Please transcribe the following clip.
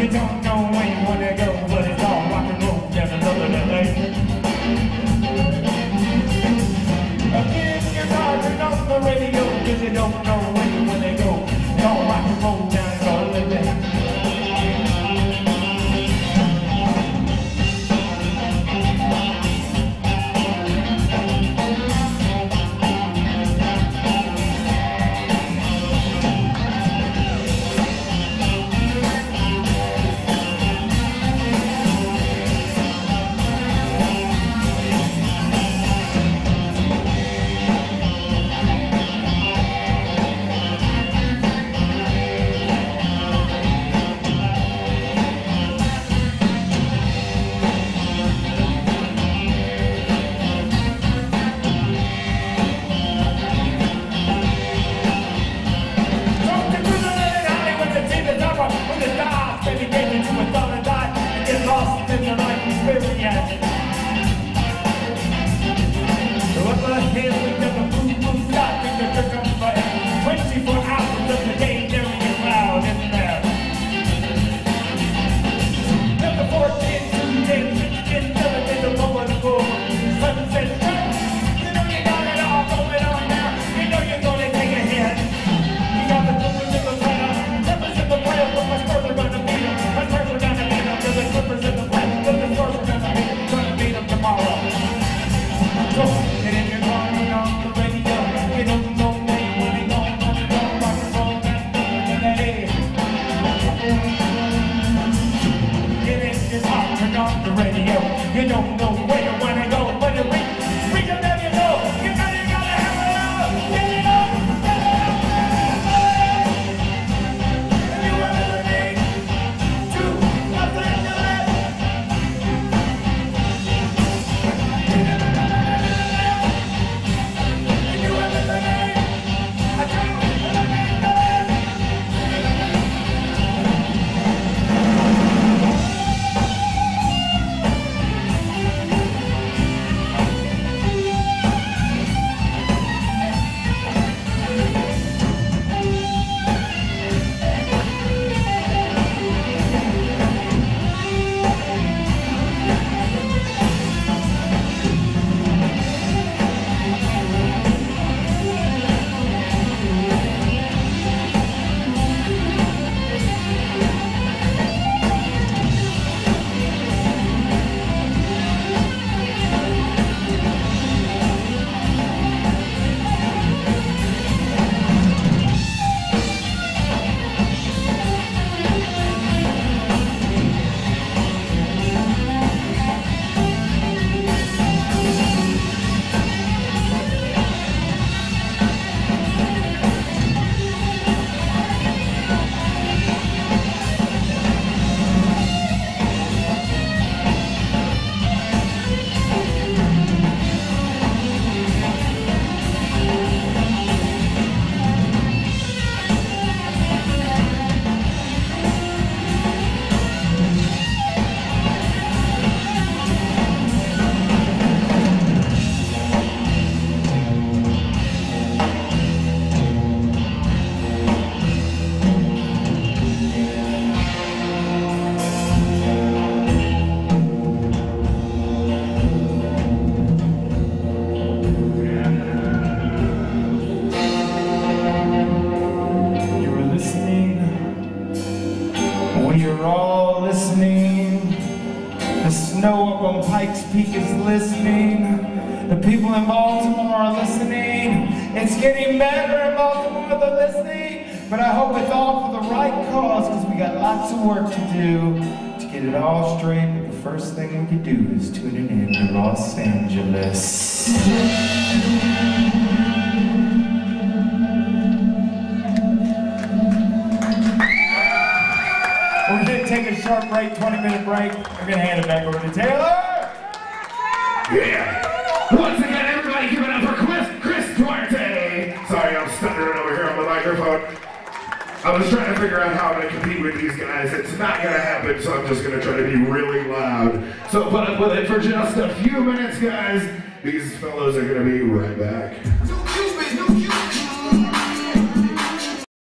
You don't know where you wanna go, but it's all rock and roll down another lane. Again, your car, turn off the radio, cause you don't know where you wanna go. It's all rock and roll down another lane. You don't know where you wanna go, but you reach them down you know. You gotta have it out. Get it up, get it up, get it up. You are listening to Los Angeles. You are listening to listening. The people in Baltimore are listening. It's getting better in Baltimore, they're listening. But I hope it's all for the right cause, because we got lots of work to do to get it all straight. But the first thing we could do is tune it in to Los Angeles. We're going to take a short break, 20-minute break. We're going to hand it back over to Taylor. Yeah! Once again, everybody give it up for Chris Duarte! Sorry, I'm stuttering over here on the microphone. I was trying to figure out how I'm going to compete with these guys. It's not going to happen, so I'm just going to try to be really loud. So put up with it for just a few minutes, guys. These fellows are going to be right back.